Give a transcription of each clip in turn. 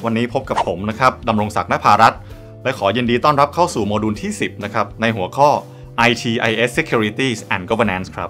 วันนี้พบกับผมนะครับดำรงศักดิ์ ณภารัตน์และขอยินดีต้อนรับเข้าสู่โมดูลที่10นะครับในหัวข้อ ITIS Securities and Governance ครับ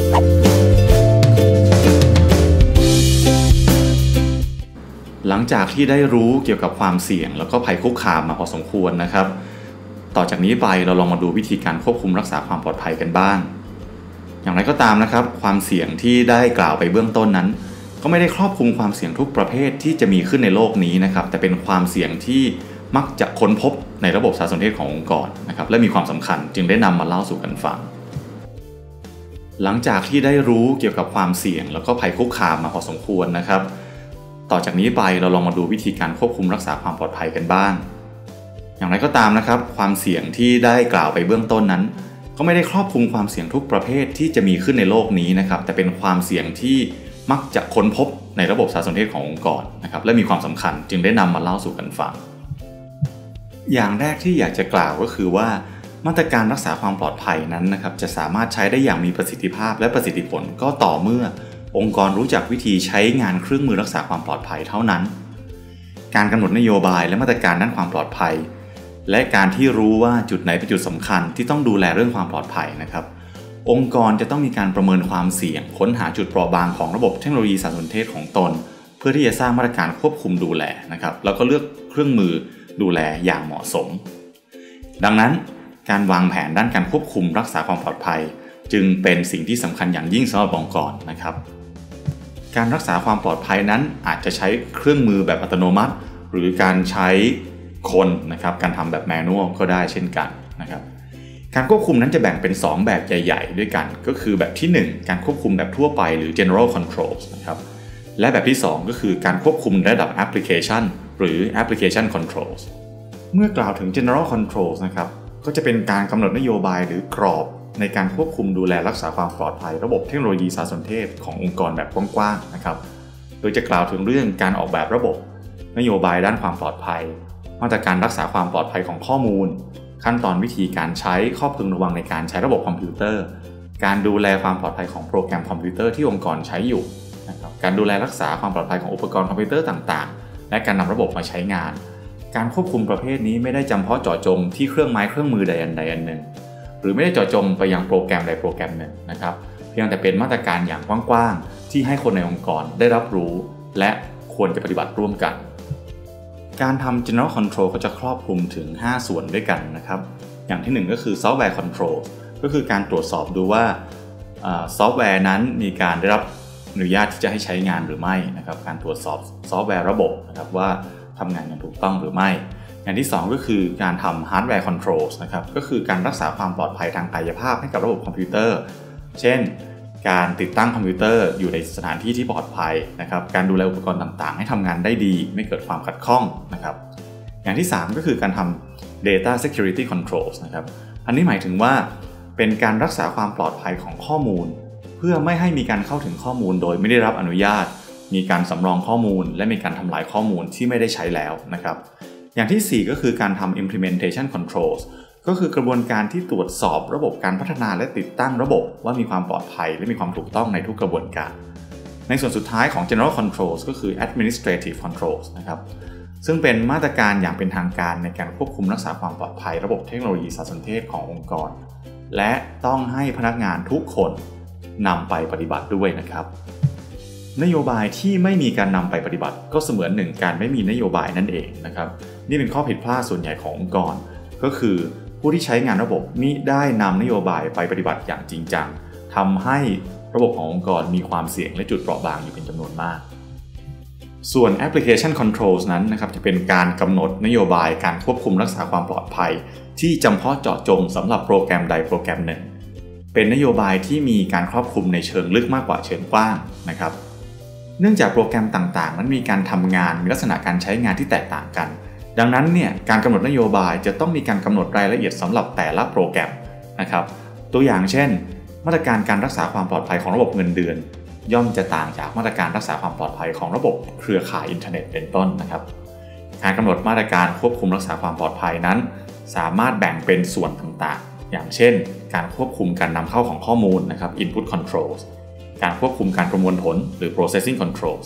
หลังจากที่ได้รู้เกี่ยวกับความเสี่ยงแล้วก็ภัยคุกคามมาพอสมควรนะครับต่อจากนี้ไปเราลองมาดูวิธีการควบคุมรักษาความปลอดภัยกันบ้างอย่างไรก็ตามนะครับความเสี่ยงที่ได้กล่าวไปเบื้องต้นนั้นก็ไม่ได้ครอบคลุมความเสี่ยงทุกประเภทที่จะมีขึ้นในโลกนี้นะครับแต่เป็นความเสี่ยงที่มักจะค้นพบในระบบสารสนเทศขององค์กรนะครับและมีความสำคัญจึงได้นำมาเล่าสู่กันฟังหลังจากที่ได้รู้เกี่ยวกับความเสี่ยงแล้วก็ภัยคุกคามมาพอสมควรนะครับต่อจากนี้ไปเราลองมาดูวิธีการควบคุมรักษาความปลอดภัยกันบ้างอย่างไรก็ตามนะครับความเสี่ยงที่ได้กล่าวไปเบื้องต้นนั้นก็ไม่ได้ครอบคลุมความเสี่ยงทุกประเภทที่จะมีขึ้นในโลกนี้นะครับแต่เป็นความเสี่ยงที่มักจะค้นพบในระบบสารสนเทศขององค์กรนะครับและมีความสำคัญจึงได้นำมาเล่าสู่กันฟังอย่างแรกที่อยากจะกล่าวก็คือว่ามาตรการรักษาความปลอดภัยนั้นนะครับจะสามารถใช้ได้อย่างมีประสิทธิภาพและประสิทธิผลก็ต่อเมื่อองค์กรรู้จักวิธีใช้งานเครื่องมือรักษาความปลอดภัยเท่านั้นการกำหนดนโยบายและมาตรการด้านความปลอดภัยและการที่รู้ว่าจุดไหนเป็นจุดสำคัญที่ต้องดูแลเรื่องความปลอดภัยนะครับองค์กรจะต้องมีการประเมินความเสี่ยงค้นหาจุดเปราะบางของระบบเทคโนโลยีสารสนเทศของตนเพื่อที่จะสร้างมาตรการควบคุมดูแลนะครับแล้วก็เลือกเครื่องมือดูแลอย่างเหมาะสมดังนั้นการวางแผนด้านการควบคุมรักษาความปลอดภัยจึงเป็นสิ่งที่สำคัญอย่างยิ่งสำหรับองค์กรนะครับการรักษาความปลอดภัยนั้นอาจจะใช้เครื่องมือแบบอัตโนมัติหรือการใช้คนนะครับการทำแบบแมนนวลก็ได้เช่นกันนะครับการควบคุมนั้นจะแบ่งเป็น2แบบใหญ่ๆด้วยกันก็คือแบบที่1การควบคุมแบบทั่วไปหรือ general controls นะครับและแบบที่2ก็คือการควบคุมระดับ application หรือ application controls เมื่อกล่าวถึง general controls นะครับก็จะเป็นการกำหนดนโยบายหรือกรอบในการควบคุมดูแลรักษาความปลอดภัยระบบเทคโนโลยีสารสนเทศขององค์กรแบบกว้างๆนะครับโดยจะกล่าวถึงเรื่องการออกแบบระบบนโยบายด้านความปลอดภัยมาตรการรักษาความปลอดภัยของข้อมูลขั้นตอนวิธีการใช้ข้อพึงระวังในการใช้ระบบคอมพิวเตอร์การดูแลความปลอดภัยของโปรแกรมคอมพิวเตอร์ที่องค์กรใช้อยู่นะครับการดูแลรักษาความปลอดภัยของอุปกรณ์คอมพิวเตอร์ต่างๆและการนำระบบมาใช้งานการควบคุมประเภทนี้ไม่ได้จำเพาะเจาะจงที่เครื่องไม้เครื่องมือใดอันใดอันหนึ่งหรือไม่ได้เจาะจงไปยังโปรแกรมใดโปรแกรมหนึ่งนะครับเพียงแต่เป็นมาตรการอย่างกว้างๆที่ให้คนในองค์กรได้รับรู้และควรจะปฏิบัติร่วมกันการทำ general control ก็จะครอบคลุมถึง5ส่วนด้วยกันนะครับอย่างที่1ก็คือ software control ก็คือการตรวจสอบดูว่าซอฟต์แวร์นั้นมีการได้รับอนุญาตที่จะให้ใช้งานหรือไม่นะครับการตรวจสอบซอฟต์แวร์ระบบนะครับว่าทำงานอย่างถูกต้องหรือไม่อย่างที่2ก็คือการทำ hardware controls นะครับก็คือการรักษาความปลอดภัยทางกายภาพให้กับระบบคอมพิวเตอร์เช่นการติดตั้งคอมพิวเตอร์อยู่ในสถานที่ที่ปลอดภัยนะครับการดูแลอุปกรณ์ต่างๆให้ทำงานได้ดีไม่เกิดความขัดข้องนะครับอย่างที่3ก็คือการทำ data security controls นะครับอันนี้หมายถึงว่าเป็นการรักษาความปลอดภัยของข้อมูลเพื่อไม่ให้มีการเข้าถึงข้อมูลโดยไม่ได้รับอนุญาตมีการสำรองข้อมูลและมีการทำลายข้อมูลที่ไม่ได้ใช้แล้วนะครับอย่างที่4ก็คือการทำ implementation controlsก็คือกระบวนการที่ตรวจสอบระบบการพัฒนาและติดตั้งระบบว่ามีความปลอดภัยและมีความถูกต้องในทุกกระบวนการในส่วนสุดท้ายของ general controls ก็คือ administrative controls นะครับซึ่งเป็นมาตรการอย่างเป็นทางการในการควบคุมรักษาความปลอดภัยระบบเทคโนโลยีสารสนเทศขององค์กรและต้องให้พนักงานทุกคนนำไปปฏิบัติด้วยนะครับนโยบายที่ไม่มีการนำไปปฏิบัติก็เสมือนหนึ่งการไม่มีนโยบายนั่นเองนะครับนี่เป็นข้อผิดพลาดส่วนใหญ่ขององค์กรก็คือผู้ที่ใช้งานระบบมิได้นำนโยบายไปปฏิบัติอย่างจริงจังทำให้ระบบขององค์กรมีความเสี่ยงและจุดเปราะบางอยู่เป็นจำนวนมากส่วน application controls นั้นนะครับจะเป็นการกำหนดนโยบายการควบคุมรักษาความปลอดภัยที่จำเพาะเจาะจงสำหรับโปรแกรมใดโปรแกรมหนึ่งเป็นนโยบายที่มีการครอบคลุมในเชิงลึกมากกว่าเชิงกว้างนะครับเนื่องจากโปรแกรมต่างๆนั้นมีการทำงานมีลักษณะการใช้งานที่แตกต่างกันดังนั้นเนี่ยการกำหนดนโยบายจะต้องมีการกำหนดรายละเอียดสำหรับแต่ละโปรแกรมนะครับตัวอย่างเช่นมาตรการการรักษาความปลอดภัยของระบบเงินเดือนย่อมจะต่างจากมาตรการรักษาความปลอดภัยของระบบเครือข่ายอินเทอร์เน็ตเป็นต้นนะครับการกำหนดมาตรการควบคุมรักษาความปลอดภัยนั้นสามารถแบ่งเป็นส่วนต่างๆอย่างเช่นการควบคุมการนำเข้าของข้อมูลนะครับ input controls การควบคุมการประมวลผลหรือ processing controls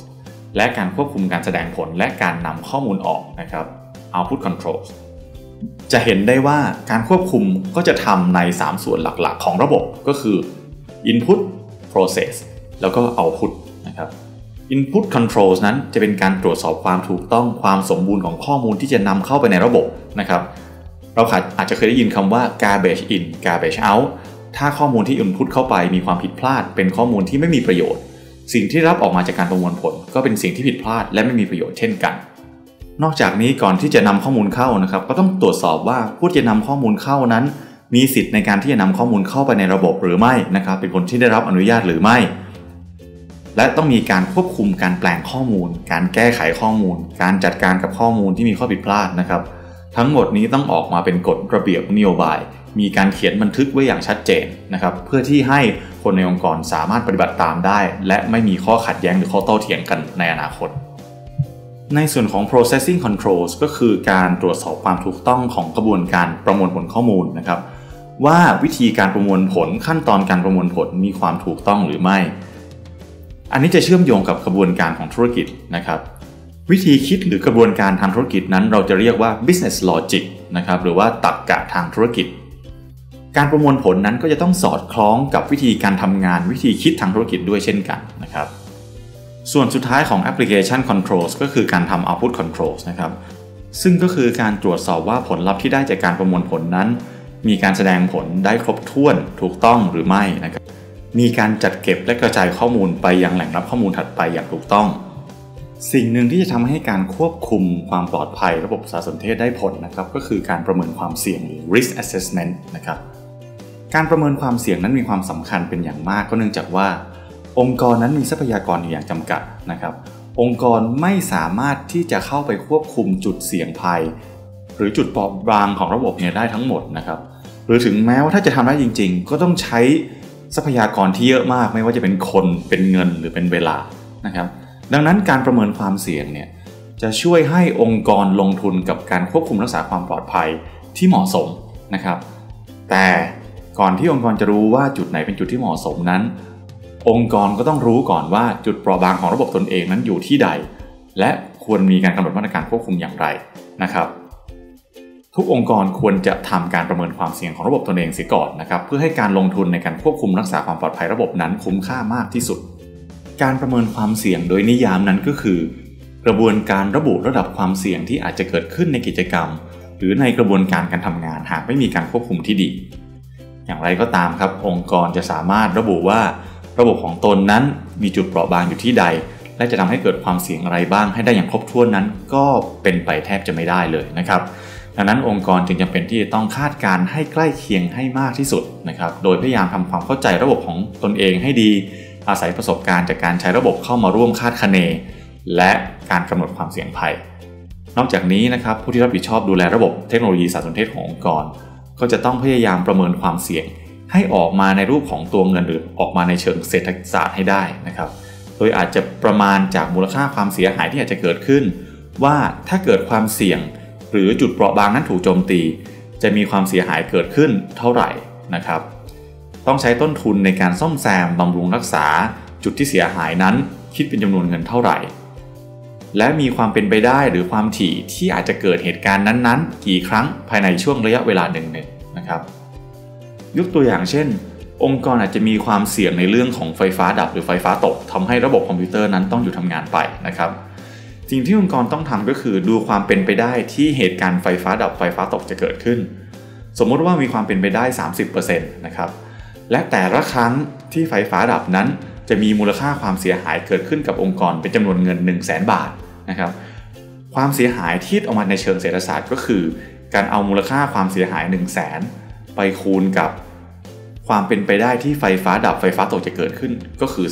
และการควบคุมการแสดงผลและการนำข้อมูลออกนะครับ output controls จะเห็นได้ว่าการควบคุมก็จะทำใน3ส่วนหลักๆของระบบก็คือ input process แล้วก็ output นะครับ input controls นั้นจะเป็นการตรวจสอบความถูกต้องความสมบูรณ์ของข้อมูลที่จะนำเข้าไปในระบบนะครับเราอาจจะเคยได้ยินคำว่า garbage in garbage out ถ้าข้อมูลที่ input เข้าไปมีความผิดพลาดเป็นข้อมูลที่ไม่มีประโยชน์สิ่งที่รับออกมาจากการประมวลผลก็เป็นสิ่งที่ผิดพลาดและไม่มีประโยชน์เช่นกันนอกจากนี้ก่อนที่จะนำข้อมูลเข้านะครับก็ต้องตรวจสอบว่าผู้ที่จะนำข้อมูลเข้านั้นมีสิทธิ์ในการที่จะนำข้อมูลเข้าไปในระบบหรือไม่นะครับเป็นคนที่ได้รับอนุญาตหรือไม่และต้องมีการควบคุมการแปลงข้อมูลการแก้ไขข้อมูลการจัดการกับข้อมูลที่มีข้อผิดพลาดนะครับทั้งหมดนี้ต้องออกมาเป็นกฎระเบียบนโยบายมีการเขียนบันทึกไว้อย่างชัดเจนนะครับเพื่อที่ให้คนในองค์กรสามารถปฏิบัติตามได้และไม่มีข้อขัดแย้งหรือข้อโต้เถียงกันในอนาคตในส่วนของ processing controls ก็คือการตรวจสอบความถูกต้องของกระบวนการประมวลผลข้อมูลนะครับว่าวิธีการประมวลผลขั้นตอนการประมวลผลมีความถูกต้องหรือไม่อันนี้จะเชื่อมโยงกับกระบวนการของธุรกิจนะครับวิธีคิดหรือกระบวนการทางธุรกิจนั้นเราจะเรียกว่า business logic นะครับหรือว่าตรรกะทางธุรกิจการประมวลผลนั้นก็จะต้องสอดคล้องกับวิธีการทำงานวิธีคิดทางธุรกิจด้วยเช่นกันนะครับส่วนสุดท้ายของ application controls ก็คือการทำ output controls นะครับซึ่งก็คือการตรวจสอบว่าผลลัพธ์ที่ได้จากการประมวลผลนั้นมีการแสดงผลได้ครบถ้วนถูกต้องหรือไม่นะครับมีการจัดเก็บและกระจายข้อมูลไปยังแหล่งรับข้อมูลถัดไปอย่างถูกต้องสิ่งหนึ่งที่จะทำให้การควบคุมความปลอดภัยระบบสารสนเทศได้ผลนะครับก็คือการประเมินความเสี่ยงหรือ risk assessment นะครับการประเมินความเสี่ยงนั้นมีความสำคัญเป็นอย่างมากก็เนื่องจากว่าองค์กรนั้นมีทรัพยากรอย่างจำกัดนะครับองค์กรไม่สามารถที่จะเข้าไปควบคุมจุดเสี่ยงภัยหรือจุดเปราะบางของระบบเนี่ยได้ทั้งหมดนะครับหรือถึงแม้ว่าถ้าจะทำได้จริงๆก็ต้องใช้ทรัพยากรที่เยอะมากไม่ว่าจะเป็นคนเป็นเงินหรือเป็นเวลานะครับดังนั้นการประเมินความเสี่ยงเนี่ยจะช่วยให้องค์กรลงทุนกับการควบคุมรักษาความปลอดภัยที่เหมาะสมนะครับแต่ก่อนที่องค์กรจะรู้ว่าจุดไหนเป็นจุดที่เหมาะสมนั้นองค์กรก็ต้องรู้ก่อนว่าจุดเปราะบางของระบบตนเองนั้นอยู่ที่ใดและควรมีการกำหนดมาตรการควบคุมอย่างไรนะครับทุกองค์กรควรจะทำการประเมินความเสี่ยงของระบบตนเองเสียก่อนนะครับเพื่อให้การลงทุนในการควบคุมรักษาความปลอดภัยระบบนั้นคุ้มค่ามากที่สุดการประเมินความเสี่ยงโดยนิยามนั้นก็คือกระบวนการระบุระดับความเสี่ยงที่อาจจะเกิดขึ้นในกิจกรรมหรือในกระบวนการการทำงานหากไม่มีการควบคุมที่ดีอย่างไรก็ตามครับองค์กรจะสามารถระบุว่าระบบของตนนั้นมีจุดเปราะบางอยู่ที่ใดและจะทำให้เกิดความเสี่ยงอะไรบ้างให้ได้อย่างครบถ้วนนั้นก็เป็นไปแทบจะไม่ได้เลยนะครับดังนั้นองค์กรจึงจำเป็นที่จะต้องคาดการณ์ให้ใกล้เคียงให้มากที่สุดนะครับโดยพยายามทำความเข้าใจระบบของตนเองให้ดีอาศัยประสบการณ์จากการใช้ระบบเข้ามาร่วมคาดคะเนและการกำหนดความเสี่ยงภัยนอกจากนี้นะครับผู้ที่รับผิดชอบดูแลระบบเทคโนโลยีสารสนเทศขององค์กรก็จะต้องพยายามประเมินความเสี่ยงให้ออกมาในรูปของตัวเงินหรือออกมาในเชิงเศรษฐศาสตร์ให้ได้นะครับโดยอาจจะประมาณจากมูลค่าความเสียหายที่อาจจะเกิดขึ้นว่าถ้าเกิดความเสี่ยงหรือจุดเปราะบางนั้นถูกโจมตีจะมีความเสียหายเกิดขึ้นเท่าไหร่นะครับต้องใช้ต้นทุนในการซ่อมแซมบำรุงรักษาจุดที่เสียหายนั้นคิดเป็นจำนวนเงินเท่าไหร่และมีความเป็นไปได้หรือความถี่ที่อาจจะเกิดเหตุการณ์นั้นๆกี่ครั้งภายในช่วงระยะเวลาหนึ่งนะครับยกตัวอย่างเช่นองค์กรอาจจะมีความเสี่ยงในเรื่องของไฟฟ้าดับหรือไฟฟ้าตกทำให้ระบบคอมพิวเตอร์นั้นต้องหยุดทำงานไปนะครับสิ่งที่องค์กรต้องทำก็คือดูความเป็นไปได้ที่เหตุการณ์ไฟฟ้าดับไฟฟ้าตกจะเกิดขึ้นสมมติว่ามีความเป็นไปได้ 30% นะครับและแต่ละครั้งที่ไฟฟ้าดับนั้นจะมีมูลค่าความเสียหายเกิดขึ้นกับองค์กรเป็นจำนวนเงิน 100,000 บาทนะครับความเสียหายที่ออกมาในเชิงเศรษฐศาสตร์ก็คือการเอามูลค่าความเสียหาย 100,000 ไปคูณกับความเป็นไปได้ที่ไฟฟ้าดับไฟฟ้าตกจะเกิดขึ้นก็คือ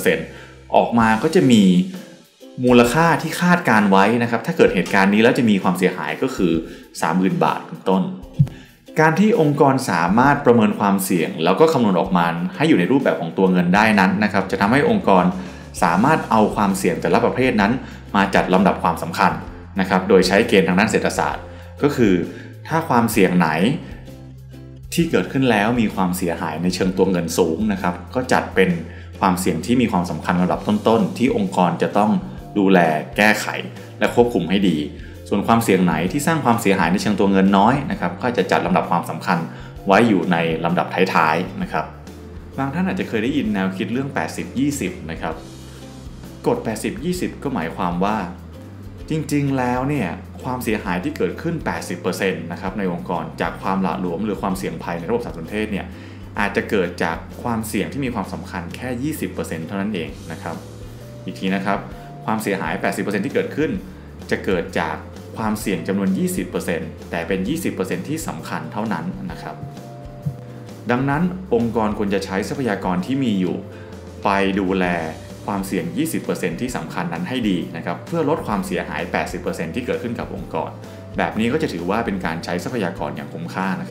30% ออกมาก็จะมีมูลค่าที่คาดการไว้นะครับถ้าเกิดเหตุการณ์นี้แล้วจะมีความเสียหายก็คือ 30,000 บาทเป็นต้นการที่องค์กรสามารถประเมินความเสี่ยงแล้วก็คำนวณออกมาให้อยู่ในรูปแบบของตัวเงินได้นั้นนะครับจะทำให้องค์กรสามารถเอาความเสี่ยงแต่ละประเภทนั้นมาจัดลำดับความสำคัญนะครับโดยใช้เกณฑ์ทางด้านเศรษฐศาสตร์ก็คือถ้าความเสี่ยงไหนที่เกิดขึ้นแล้วมีความเสียหายในเชิงตัวเงินสูงนะครับก็จัดเป็นความเสี่ยงที่มีความสำคัญระดับต้นๆที่องค์กรจะต้องดูแลแก้ไขและควบคุมให้ดีส่วนความเสี่ยงไหนที่สร้างความเสียหายในเชิงตัวเงินน้อยนะครับก็จะจัดลำดับความสำคัญไว้อยู่ในลำดับท้ายๆนะครับบางท่านอาจจะเคยได้ยินแนวคิดเรื่อง 80-20 นะครับกฎ 80-20 ก็หมายความว่าจริงๆแล้วเนี่ยความเสียหายที่เกิดขึ้น 80% นะครับในองค์กรจากความหละหลวมหรือความเสี่ยงภัยในระบบสารสนเทศเนี่ยอาจจะเกิดจากความเสี่ยงที่มีความสำคัญแค่ 20% เท่านั้นเองนะครับอีกทีนะครับความเสียหาย 80% ที่เกิดขึ้นจะเกิดจากความเสี่ยงจำนวน 20% แต่เป็น 20% ที่สำคัญเท่านั้นนะครับดังนั้นองค์กรควรจะใช้ทรัพยากรที่มีอยู่ไปดูแลความเสี่ยง 20% ที่สำคัญนั้นให้ดีนะครับเพื่อลดความเสียหาย 80% ที่เกิดขึ้นกับองค์กรแบบนี้ก็จะถือว่าเป็นการใช้ทรัพยากรอย่างคุ้มค่านะ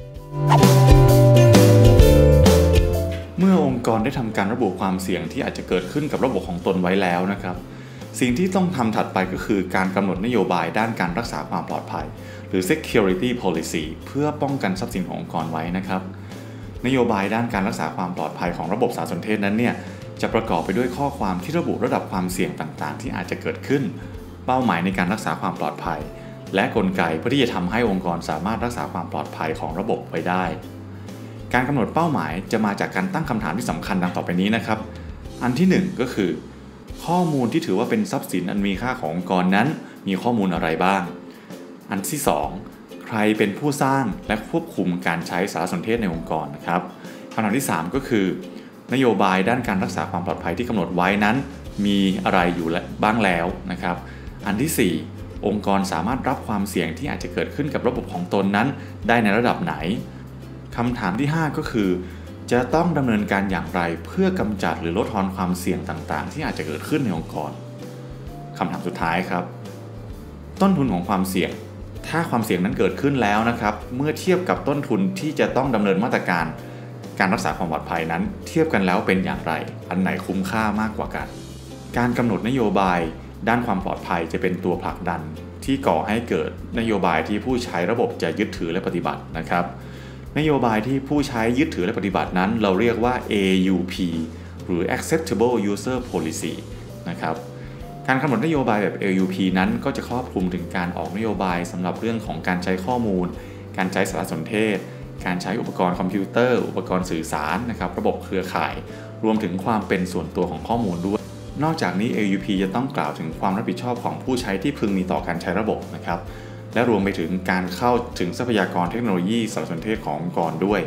เมื่อองค์กรได้ทำการระบุความเสี่ยงที่อาจจะเกิดขึ้นกับระบบของตนไว้แล้วนะครับสิ่งที่ต้องทำถัดไปก็คือการกำหนดนโยบายด้านการรักษาความปลอดภัยหรือ security policy เพื่อป้องกันทรัพย์สินขององค์กรไว้นะครับนโยบายด้านการรักษาความปลอดภัยของระบบสารสนเทศนั้นเนี่ยจะประกอบไปด้วยข้อความที่ระบุระดับความเสี่ยงต่างๆที่อาจจะเกิดขึ้นเป้าหมายในการรักษาความปลอดภัยและกลไกเพื่อที่จะทำให้องค์กรสามารถรักษาความปลอดภัยของระบบไว้ได้การกำหนดเป้าหมายจะมาจากการตั้งคำถามที่สำคัญดังต่อไปนี้นะครับอันที่1ก็คือข้อมูลที่ถือว่าเป็นทรัพย์สินอันมีค่าขององค์กรนั้นมีข้อมูลอะไรบ้างอันที่2ใครเป็นผู้สร้างและควบคุมการใช้สารสนเทศในองค์กรนะครับคำถามที่3ก็คือนโยบายด้านการรักษาความปลอดภัยที่กำหนดไว้นั้นมีอะไรอยู่บ้างแล้วนะครับอันที่4องค์กรสามารถรับความเสี่ยงที่อาจจะเกิดขึ้นกับระบบของตนนั้นได้ในระดับไหนคำถามที่5ก็คือจะต้องดำเนินการอย่างไรเพื่อกำจัดหรือลดทอนความเสี่ยงต่างๆที่อาจจะเกิดขึ้นในองค์กรคำถามสุดท้ายครับต้นทุนของความเสี่ยงถ้าความเสี่ยงนั้นเกิดขึ้นแล้วนะครับเมื่อเทียบกับต้นทุนที่จะต้องดำเนินมาตรการการรักษาความปลอดภัยนั้นเทียบกันแล้วเป็นอย่างไรอันไหนคุ้มค่ามากกว่ากันการกำหนดนโยบายด้านความปลอดภัยจะเป็นตัวผลักดันที่ก่อให้เกิดนโยบายที่ผู้ใช้ระบบจะยึดถือและปฏิบัตินะครับนโยบายที่ผู้ใช้ยึดถือและปฏิบัตินั้นเราเรียกว่า AUP หรือ Acceptable User Policy นะครับการกำหนดนโยบายแบบ AUP นั้นก็จะครอบคลุมถึงการออกนโยบายสำหรับเรื่องของการใช้ข้อมูลการใช้สารสนเทศการใช้อุปกรณ์คอมพิวเตอร์อุปกรณ์สื่อสารนะครับระบบเครือข่ายรวมถึงความเป็นส่วนตัวของข้อมูลด้วยนอกจากนี้ AUP จะต้องกล่าวถึงความรับผิดชอบของผู้ใช้ที่พึงมีต่อการใช้ระบบนะครับและรวมไปถึงการเข้าถึงทรัพยากรเทคโนโลยีสารสนเทศขององค์กรด้วย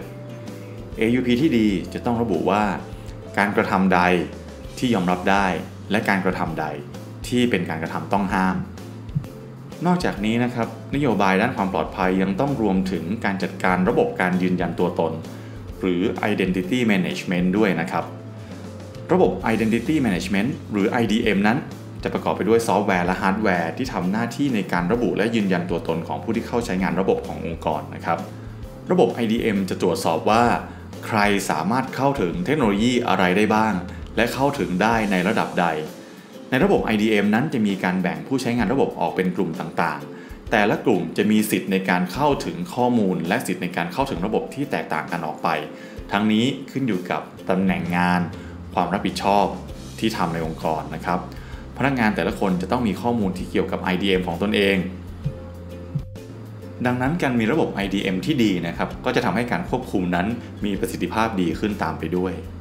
AUP ที่ดีจะต้องระบุว่าการกระทำใดที่ยอมรับได้และการกระทำใดที่เป็นการกระทำต้องห้ามนอกจากนี้นะครับนโยบายด้านความปลอดภัยยังต้องรวมถึงการจัดการระบบการยืนยันตัวตนหรือ Identity Management ด้วยนะครับระบบ Identity Management หรือ IDM นั้นจะประกอบไปด้วยซอฟต์แวร์และฮาร์ดแวร์ที่ทำหน้าที่ในการระบุและยืนยันตัวตนของผู้ที่เข้าใช้งานระบบขององค์กรนะครับระบบ IDM จะตรวจสอบว่าใครสามารถเข้าถึงเทคโนโลยีอะไรได้บ้างและเข้าถึงได้ในระดับใดในระบบ IDM นั้นจะมีการแบ่งผู้ใช้งานระบบออกเป็นกลุ่มต่างๆแต่ละกลุ่มจะมีสิทธิ์ในการเข้าถึงข้อมูลและสิทธิ์ในการเข้าถึงระบบที่แตกต่างกันออกไปทั้งนี้ขึ้นอยู่กับตำแหน่งงานความรับผิดชอบที่ทำในองค์กรนะครับพนักงานแต่ละคนจะต้องมีข้อมูลที่เกี่ยวกับ IDM ของตนเองดังนั้นการมีระบบ IDM ที่ดีนะครับก็จะทำให้การควบคุมนั้นมีประสิทธิภาพดีขึ้นตามไปด้วย